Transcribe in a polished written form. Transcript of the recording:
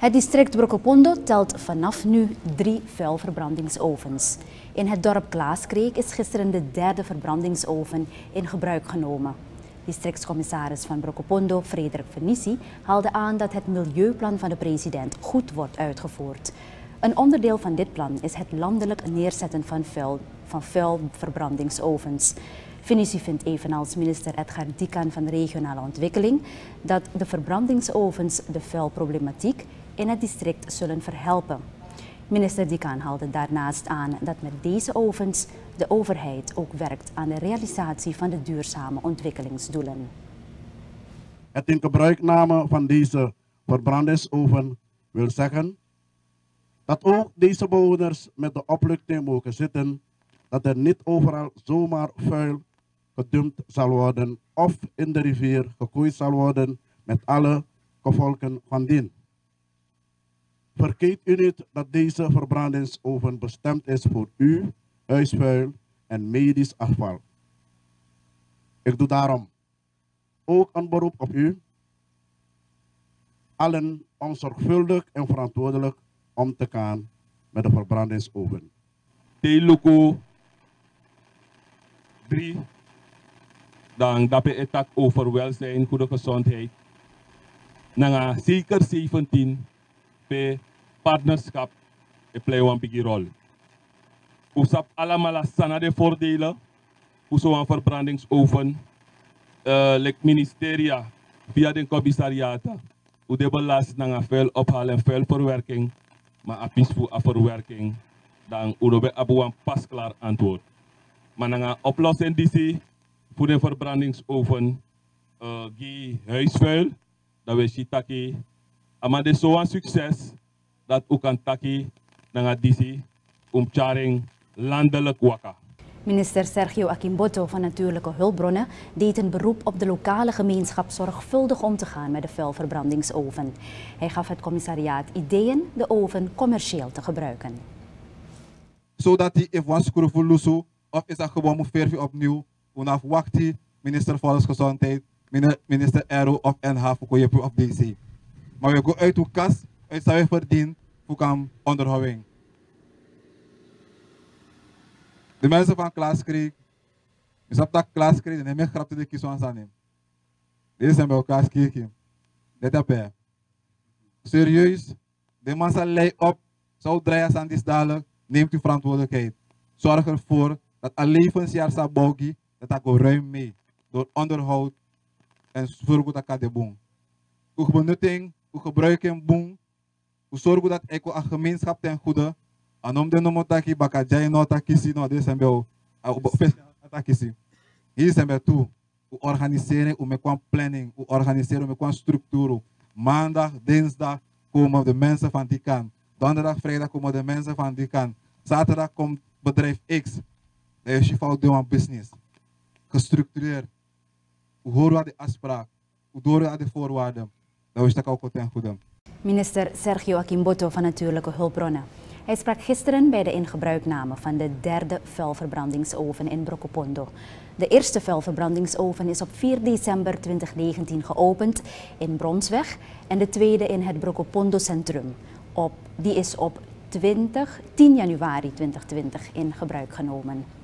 Het district Brokopondo telt vanaf nu 3 vuilverbrandingsovens. In het dorp Klaaskreek is gisteren de 3e verbrandingsoven in gebruik genomen. Districtscommissaris van Brokopondo, Frederik Vernissi, haalde aan dat het milieuplan van de president goed wordt uitgevoerd. Een onderdeel van dit plan is het landelijk neerzetten van vuilverbrandingsovens. Vernissi vindt evenals minister Edgar Dikan van Regionale Ontwikkeling dat de verbrandingsovens de vuilproblematiek in het district zullen verhelpen. Minister Dikan haalde daarnaast aan dat met deze ovens de overheid ook werkt aan de realisatie van de duurzame ontwikkelingsdoelen. Het in gebruikname van deze verbrandingsoven wil zeggen dat ook deze bewoners met de opluchting mogen zitten dat er niet overal zomaar vuil gedumpt zal worden of in de rivier gegooid zal worden met alle gevolgen van dien. Vergeet u niet dat deze verbrandingsoven bestemd is voor u, huisvuil en medisch afval. Ik doe daarom ook een beroep op u, allen om zorgvuldig en verantwoordelijk om te gaan met de verbrandingsoven. Teluku 3, dan dat je het over welzijn, goede gezondheid. Nanga zeker 17 pe partnerschap play een big rol. Usap allemaal sana de voordelen, zo'n verbrandingsoven, het ministerie via de commissariaten, hoe de belast naar vuil ophalen en vuilverwerking, maar apis voor afverwerking, dan urobe abu een pasklaar antwoord. Maar na oplossing die voor de verbrandingsoven, die huisvuil, dat we zien taki, maar de zo'n succes dat ook kan taki na die charing landelijk waka. Minister Sergio Akimboto van Natuurlijke Hulpbronnen deed een beroep op de lokale gemeenschap zorgvuldig om te gaan met de vuilverbrandingsoven. Hij gaf het commissariaat ideeën de oven commercieel te gebruiken. Zodat die even schroeven of is dat gewoon moet verven opnieuw, vanaf wacht minister Volksgezondheid, minister Ero of NH voor je of DC. Maar we gaan uit de kas, uit zou je verdienen voor kan onderhouding. De mensen van Klaaskreek, is op dat Klaaskreek en hebben grap te de kies aan hem. Deze zijn bij elkaar kijken. Dit heb je. Serieus, de mensen lei op, zou draaien aan dit dadelijk, neemt uw verantwoordelijkheid. Zorg ervoor dat een levensjaar zal bouwen, dat dat ruim mee. Door onderhoud en zorg dat de boom. Uw benutting, uw gebruiking boom. Uw zorg dat ik een gemeenschap ten goede. En om de noemen dat ik bakajai no takisi no deze zijn bij takisi. Hier zijn bij toe. U organiseren, u met planning, u organiseren met structuur. Maandag, dinsdag komen de mensen van die kant. Donderdag, vrijdag komen de mensen van die kant. Zaterdag komt bedrijf X. Dat is je fout doen aan business. Gestructureerd. U hoort wat de afspraak. U hoort wat de voorwaarden. Dat is ook ten goede. Minister Sergio Akimboto van Natuurlijke Hulpbronnen. Hij sprak gisteren bij de ingebruikname van de 3e vuilverbrandingsoven in Brokopondo. De eerste vuilverbrandingsoven is op 4 december 2019 geopend in Bronsweg en de tweede in het Brokopondo Centrum. Die is op 10 januari 2020 in gebruik genomen.